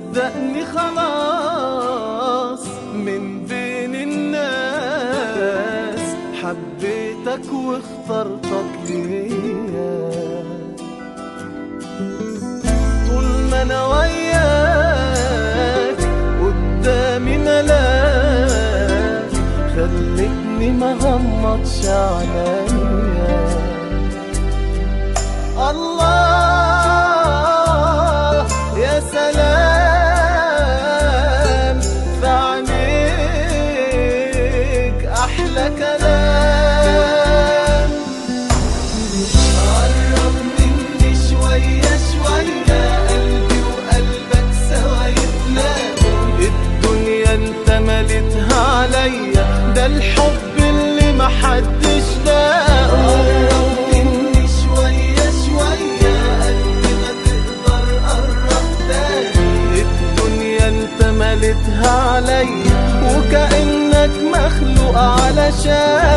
صدقني خلاص من بين الناس حبيتك واخترتك ليا. طول ما انا وياك قدامي ملاك خلتني ما غمضش عليا. الله يا سلام في عينيك أحلى كلام. قرب مني شوية شوية قلبي وقلبك سوا يتلاقوا. الدنيا انت مليتها عليا ده الحب اللي محدش لاقه. مليتها عليا وكأنك مخلوق علشان